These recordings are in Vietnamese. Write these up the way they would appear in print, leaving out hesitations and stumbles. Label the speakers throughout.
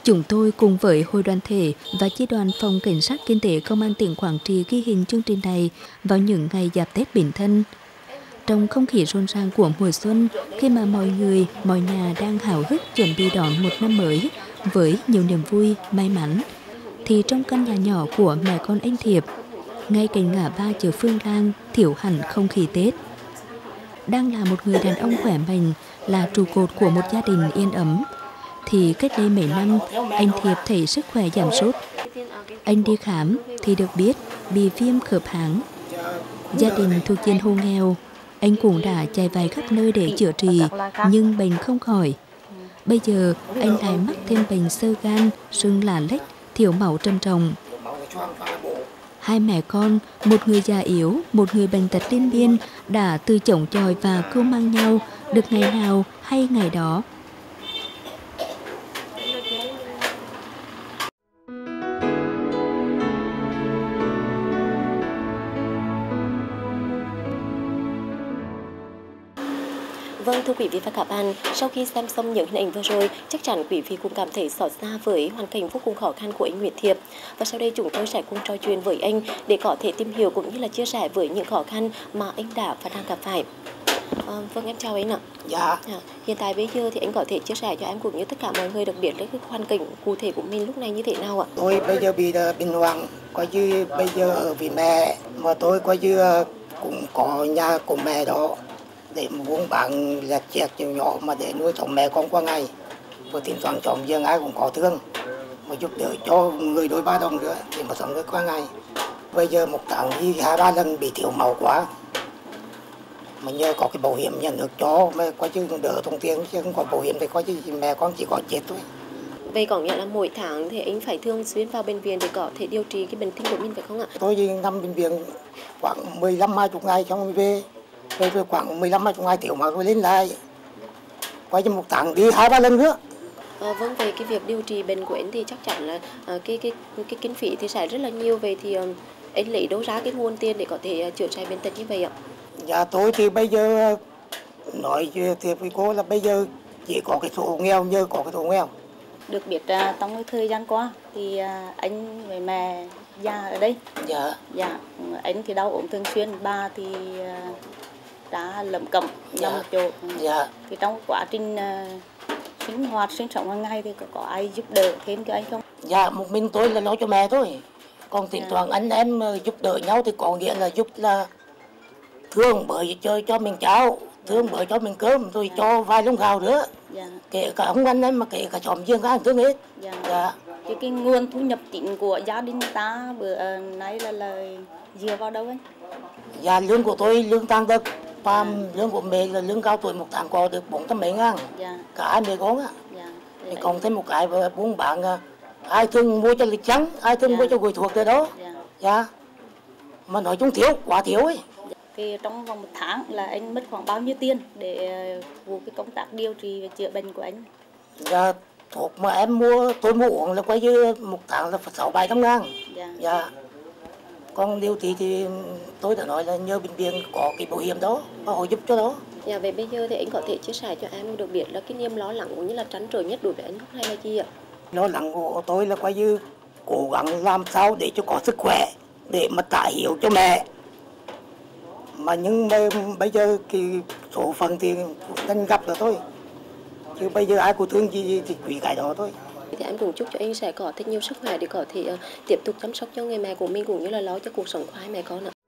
Speaker 1: Chúng tôi cùng với Hội đoàn thể và Chi đoàn Phòng Cảnh sát Kinh tế Công an tỉnh Quảng Trị ghi hình chương trình này vào những ngày giáp Tết Bính Thân. Trong không khí rộn ràng của mùa xuân, khi mà mọi người, mọi nhà đang háo hức chuẩn bị đón một năm mới với nhiều niềm vui, may mắn, thì trong căn nhà nhỏ của mẹ con anh Thiệp, ngay cạnh ngã ba chợ Phương Lang thiểu hẳn không khí Tết. Đang là một người đàn ông khỏe mạnh, là trụ cột của một gia đình yên ấm, thì cách đây mấy năm, anh Thiệp thấy sức khỏe giảm sút. Anh đi khám thì được biết bị viêm khớp háng. Gia đình thuộc diện hộ nghèo, anh cũng đã chạy vài khắp nơi để chữa trị, nhưng bệnh không khỏi. Bây giờ, anh lại mắc thêm bệnh xơ gan, sưng lá lách, thiếu máu trầm trọng. Hai mẹ con, một người già yếu, một người bệnh tật liên miên, đã từ chống chọi và cưu mang nhau, được ngày nào hay ngày đó.
Speaker 2: Vâng, thưa quý vị và các bạn, sau khi xem xong những hình ảnh vừa rồi, chắc chắn quý vị cũng cảm thấy xót xa với hoàn cảnh vô cùng khó khăn của anh Nguyễn Thiệp. Và sau đây chúng tôi sẽ cùng trò chuyện với anh để có thể tìm hiểu cũng như là chia sẻ với những khó khăn mà anh đã và đang gặp phải. Vâng, em chào anh ạ.
Speaker 3: Dạ.
Speaker 2: Hiện tại bây giờ thì anh có thể chia sẻ cho em cũng như tất cả mọi người được biết cái hoàn cảnh cụ thể của mình lúc này như thế nào ạ?
Speaker 3: Tôi bây giờ bị bệnh hoạn, coi như bây giờ ở với mẹ, mà tôi coi như cũng có nhà của mẹ đó để buôn bán lặt chẹt nhiều nhỏ mà để nuôi chồng mẹ con qua ngày. Tôi tính toán chồng riêng ai cũng có thương mà giúp đỡ cho người đôi ba đồng nữa để mà sống được qua ngày. Bây giờ một tháng đi 2-3 lần bị thiếu máu quá. Mà nhờ có cái bảo hiểm nhà nước cho mà coi như đỡ thông tiền, chứ không có bảo hiểm thì coi như mẹ con chỉ có chết thôi.
Speaker 2: Vậy có nghĩa là mỗi tháng thì anh phải thường xuyên vào bệnh viện để có thể điều trị cái bệnh tim của mình phải không ạ?
Speaker 3: Tôi đi nằm bệnh viện khoảng 15-20 ngày xong về khoảng 15-20 ngày tiểu mà tôi lên lại. Coi như một tháng đi 2-3 lần nữa.
Speaker 2: Vâng, về cái việc điều trị bệnh của anh thì chắc chắn là cái kinh phí thì sẽ rất là nhiều. Vậy thì anh lấy đâu ra cái nguồn tiền để có thể chữa trị bệnh tật như vậy ạ?
Speaker 3: Dạ tôi thì bây giờ nói thì với cô là bây giờ chỉ có cái số nghèo, nhờ có cái số nghèo.
Speaker 4: Được biết trong cái thời gian qua thì anh với mẹ già ở đây.
Speaker 3: Dạ.
Speaker 4: Dạ, anh thì đau ốm thường xuyên, bà thì đã lẩm cẩm nằm một chỗ.
Speaker 3: Dạ.
Speaker 4: Thì trong quá trình sinh hoạt, sinh sống hàng ngày thì có ai giúp đỡ thêm cho anh không?
Speaker 3: Dạ, một mình tôi là lo cho mẹ thôi. Còn thỉnh thoảng anh em giúp đỡ nhau thì có nghĩa là giúp là thương bởi cho mình cháo, thương bởi cho mình cơm, rồi cho vài lông gạo nữa.
Speaker 4: Dạ.
Speaker 3: Kể cả ông anh em mà kể cả xóm riêng ai thương hết.
Speaker 4: Dạ.
Speaker 3: Dạ.
Speaker 4: Cái nguồn thu nhập chính của gia đình ta bữa nay là dựa vào đâu anh?
Speaker 3: Dạ, lương của tôi lương tăng được, và lương của mẹ là lương cao tuổi một tháng có được 400 mấy ngàn.
Speaker 4: Dạ.
Speaker 3: Cả hai mẹ con á.
Speaker 4: Dạ.
Speaker 3: Thì còn thêm một cái buôn bán, ai thương mua cho lịch trắng, ai thương mua cho gửi thuộc tới đó.
Speaker 4: Dạ.
Speaker 3: Dạ. Mà nói chung thiếu, quá thiếu ấy.
Speaker 4: Thì trong vòng một tháng là anh mất khoảng bao nhiêu tiền để vụ cái công tác điều trị và chữa bệnh của anh?
Speaker 3: Dạ, thuốc mà em mua, tôi mua uống là quay như một tháng là 600-700 ngàn.
Speaker 4: Dạ.
Speaker 3: Dạ. Còn điều trị thì tôi đã nói là nhờ bệnh viện có cái bảo hiểm đó, và họ giúp cho đó.
Speaker 2: Dạ, vậy bây giờ thì anh có thể chia sẻ cho em được biết là cái niềm lo lắng cũng như là trăn trở nhất đối với anh lúc này là gì ạ?
Speaker 3: Lo lắng của tôi là quay như cố gắng làm sao để cho có sức khỏe, để mà trả hiếu cho mẹ. Mà nhưng bây giờ cái số phận thì nên gặp rồi thôi. Chứ bây giờ ai có thương gì thì quý cái đó thôi.
Speaker 2: Thì em cũng chúc cho anh sẽ có thật nhiều sức khỏe để có thể tiếp tục chăm sóc cho người mẹ của mình cũng như là lo cho cuộc sống của hai mẹ con ạ.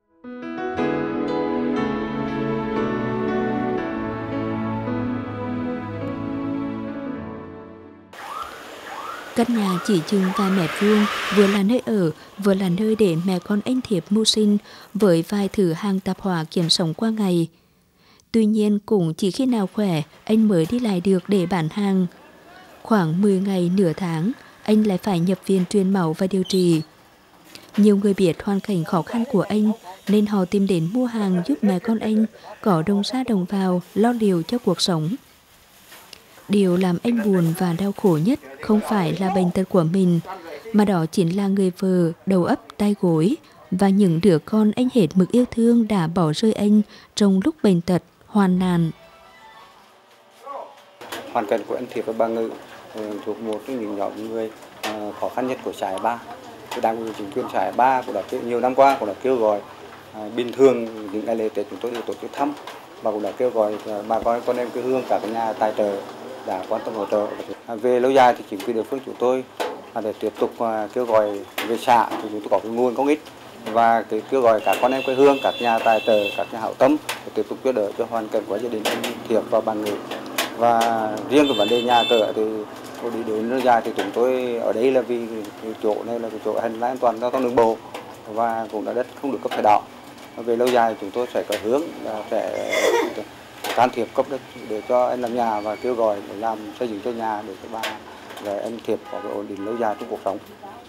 Speaker 1: Căn nhà chỉ chừng vài mét vuông, vừa là nơi ở, vừa là nơi để mẹ con anh Thiệp mưu sinh với vài thử hàng tạp hóa kiếm sống qua ngày. Tuy nhiên cũng chỉ khi nào khỏe, anh mới đi lại được để bán hàng. Khoảng 10 ngày nửa tháng, anh lại phải nhập viện truyền máu và điều trị. Nhiều người biết hoàn cảnh khó khăn của anh nên họ tìm đến mua hàng giúp mẹ con anh có đồng ra đồng vào, lo liệu cho cuộc sống. Điều làm anh buồn và đau khổ nhất không phải là bệnh tật của mình, mà đó chính là người vợ đầu ấp tay gối và những đứa con anh hết mực yêu thương đã bỏ rơi anh trong lúc bệnh tật, hoạn nạn.
Speaker 5: Hoàn cảnh của anh Thiệp và bà Ngự thuộc một trong những nhóm người khó khăn nhất của xã Hải Ba. Đảng ủy chính quyền xã Hải Ba cũng đã nhiều năm qua cũng đã kêu gọi bình thường những ngày lễ Tết chúng tôi đều tổ chức thăm và cũng đã kêu gọi bà con em quê hương các nhà tài trợ đã quan tâm hỗ trợ. Về lâu dài thì chính quyền địa phương chúng tôi để tiếp tục kêu gọi về xã thì chúng tôi có cái nguồn công ích và kêu gọi các con em quê hương, các nhà tài trợ, các nhà hảo tâm để tiếp tục giúp đỡ cho hoàn cảnh của gia đình anh Thiệp và bà Nghị. Và riêng cái vấn đề nhà cửa thì đi đến lâu dài thì chúng tôi ở đây là vì cái chỗ này là cái chỗ hành lang an toàn giao thông đường bộ và cũng là đất không được cấp thẻ đỏ. Về lâu dài chúng tôi sẽ có hướng là sẽ can thiệp cấp đất để cho anh làm nhà và kêu gọi để làm xây dựng cho nhà để cho bà và anh Thiệp có cái ổn định lâu dài trong cuộc sống.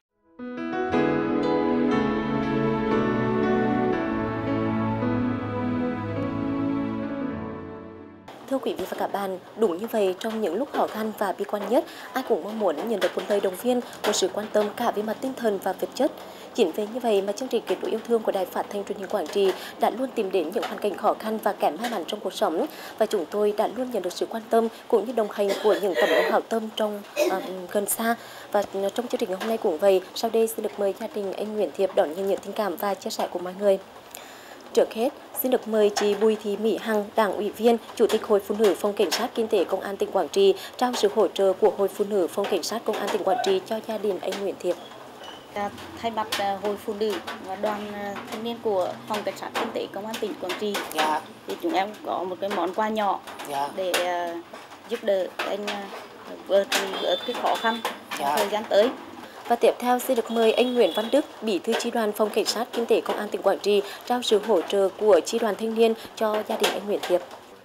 Speaker 2: Thưa quý vị và các bạn, đúng như vậy, trong những lúc khó khăn và bi quan nhất, ai cũng mong muốn nhận được một lời động viên, một sự quan tâm cả về mặt tinh thần và vật chất. Chính vì như vậy mà chương trình Kết nối yêu thương của Đài Phát thanh Truyền hình Quảng Trị đã luôn tìm đến những hoàn cảnh khó khăn và kém may mắn trong cuộc sống, và chúng tôi đã luôn nhận được sự quan tâm cũng như đồng hành của những tấm lòng hảo tâm trong gần xa. Và trong chương trình ngày hôm nay cũng vậy, sau đây xin được mời gia đình anh Nguyễn Thiệp đón nhận những tình cảm và chia sẻ của mọi người. Trước hết, xin được mời chị Bùi Thị Mỹ Hằng, Đảng ủy viên, Chủ tịch Hội Phụ nữ Phòng Cảnh sát Kinh tế Công an tỉnh Quảng Trị trao sự hỗ trợ của Hội Phụ nữ Phòng Cảnh sát Công an tỉnh Quảng Trị cho gia đình anh Nguyễn Thiệp.
Speaker 4: Thay mặt Hội Phụ nữ và đoàn thanh niên của Phòng Cảnh sát Kinh tế Công an tỉnh Quảng Trị, thì chúng em có một cái món quà nhỏ để giúp đỡ anh vượt cái khó khăn trong thời gian tới.
Speaker 2: Và tiếp theo xin được mời anh Nguyễn Văn Đức, Bí thư chi đoàn Phòng Cảnh sát Kinh tế Công an tỉnh Quảng Trị trao sự hỗ trợ của chi đoàn thanh niên cho gia đình anh Nguyễn Thiệp.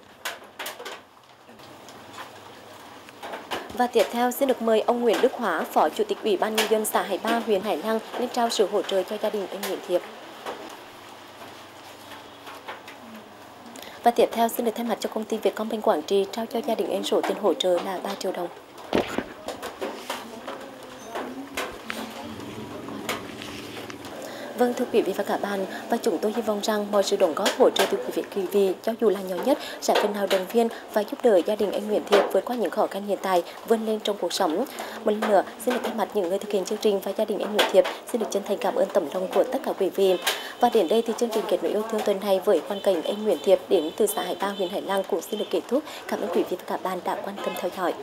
Speaker 2: Và tiếp theo xin được mời ông Nguyễn Đức Hóa, Phó Chủ tịch Ủy ban Nhân dân xã Hải Ba, huyện Hải Lăng lên trao sự hỗ trợ cho gia đình anh Nguyễn Thiệp. Và tiếp theo xin được thay mặt cho công ty Vietcombank Quảng Trị trao cho gia đình anh số tiền hỗ trợ là 3 triệu đồng. Vâng, thưa quý vị và các bạn, và chúng tôi hy vọng rằng mọi sự đóng góp hỗ trợ từ quý vị cho dù là nhỏ nhất sẽ phần nào động viên và giúp đỡ gia đình anh Nguyễn Thiệp vượt qua những khó khăn hiện tại, vươn lên trong cuộc sống. Một lần nữa, xin được thay mặt những người thực hiện chương trình và gia đình anh Nguyễn Thiệp xin được chân thành cảm ơn tấm lòng của tất cả quý vị. Và đến đây thì chương trình Kết nối yêu thương tuần này với hoàn cảnh anh Nguyễn Thiệp đến từ xã Hải Ba, huyện Hải Lăng cũng xin được kết thúc. Cảm ơn quý vị và các bạn đã quan tâm theo dõi.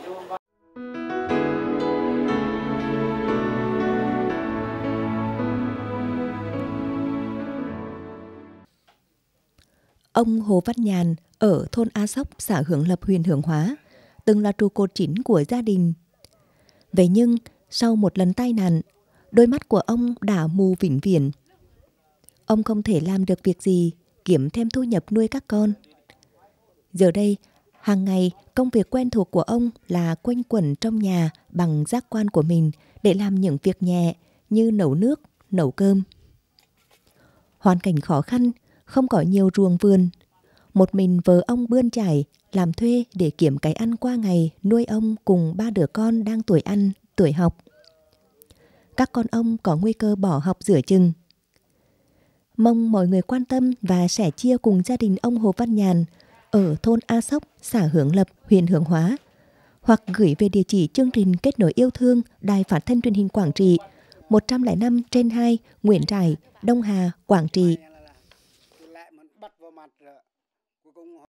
Speaker 1: Ông Hồ Văn Nhàn ở thôn A Sóc, xã Hướng Lập, huyện Hướng Hóa, từng là trụ cột chính của gia đình. Vậy nhưng, sau một lần tai nạn, đôi mắt của ông đã mù vĩnh viễn. Ông không thể làm được việc gì, kiếm thêm thu nhập nuôi các con. Giờ đây, hàng ngày, công việc quen thuộc của ông là quanh quẩn trong nhà bằng giác quan của mình để làm những việc nhẹ như nấu nước, nấu cơm. Hoàn cảnh khó khăn, không có nhiều ruộng vườn. Một mình vợ ông bươn chải, làm thuê để kiếm cái ăn qua ngày nuôi ông cùng 3 đứa con đang tuổi ăn, tuổi học. Các con ông có nguy cơ bỏ học giữa chừng. Mong mọi người quan tâm và sẻ chia cùng gia đình ông Hồ Văn Nhàn ở thôn A Sóc, xã Hướng Lập, huyện Hướng Hóa, hoặc gửi về địa chỉ chương trình Kết nối yêu thương Đài Phát thanh Truyền hình Quảng Trị, 105/2 Nguyễn Trãi, Đông Hà, Quảng Trị.